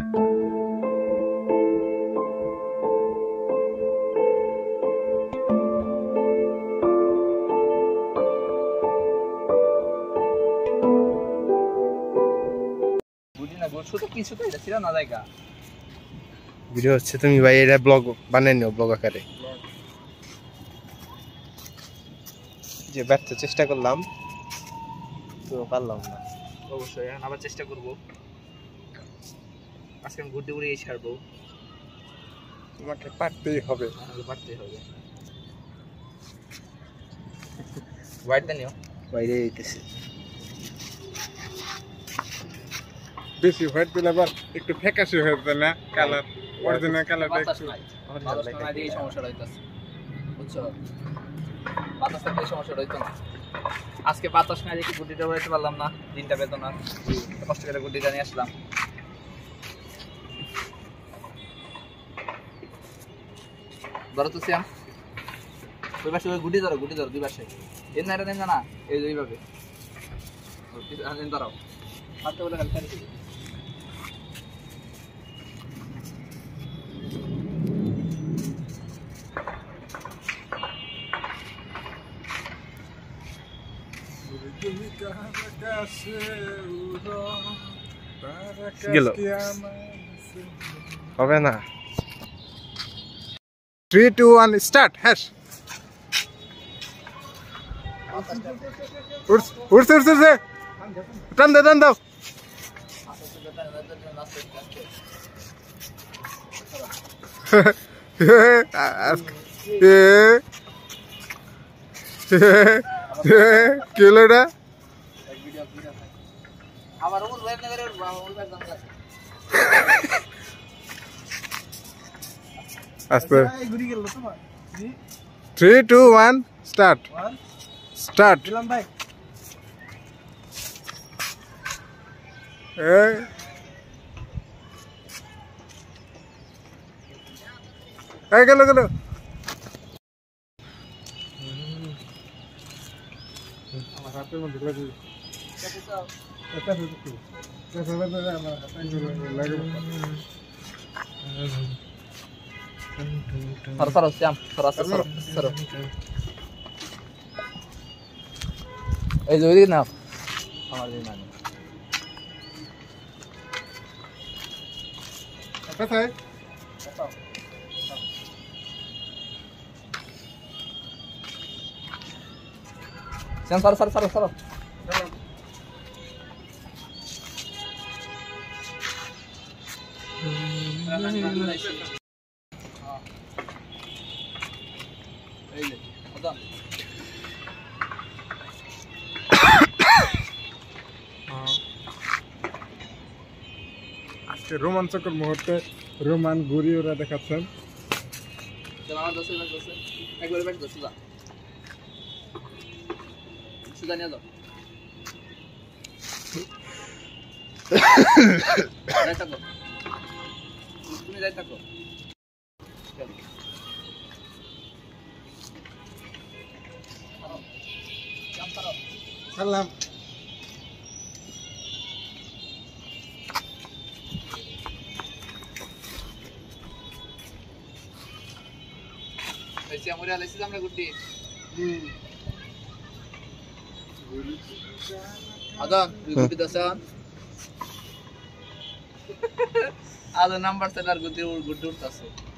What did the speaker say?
video হচ্ছে তুমি ভাই এটা ব্লগ বানাই নিও ব্লগ আকারে যে ব্যর্থ চেষ্টা করলাম তো পারলাম না অবশ্যই এখন আবার চেষ্টা করব আজকে আমি ঘুরতে ঘুরে ছাড়বো তোমাকে পারতেই হবে পারতেই হবে হোয়াইট দেন বাইরে যেতেছে বেশি হোয়াইট দিলে আবার একটু ফ্যাকাশে হয়ে যায় না কালার অরিজিনাল কালারটা একটু এই সমস্যাটা হইতাছে বুঝছো বাতাস থাকলে সমস্যাটা হইতো না আজকে বাতাস না দেখি গুটিটা উড়াইতে পারলাম না দিনটা পেতো না কষ্ট করে গুটিটা নিয়ে আসলাম ধরো তো শ্যাম ওই পাশে ওই গুটি ধরো দুই পাশে এর না এটা দেন না এই যে এইভাবে দাঁড়াও হাতটা বলে খালি গেল হবে না 3 2 1 স্টার্ট হ্যাশ উড়ছে টান দাও কিলোটা আবার ওর ওয়েব না করে ওর কাছে দাম আছে আস্তে এই গুড়ি গেল তোমার 3 2 1 স্টার্ট দিলাম ভাই এই গেল আমার হাতের মধ্যে লাগে সরো শ্যাম সরো এই যে ওইদিকে না আমার দিন মানে কোথায় শ্যাম সরো এই যে আদান আজকে রোমাঞ্চকর মুহূর্তে রোমান ঘুরি ওরা দেখাচ্ছেন চল আমার দোষে একবারে ব্যাক দোষ সুদা নিয়ে যাও যাই থাকো তুমি যাই থাকো সালাম ऐसे हमारे वाले से हमने गुड्डी आदम गुड्डी दसान आदम नंबर से लर गुड्डी उड़ता से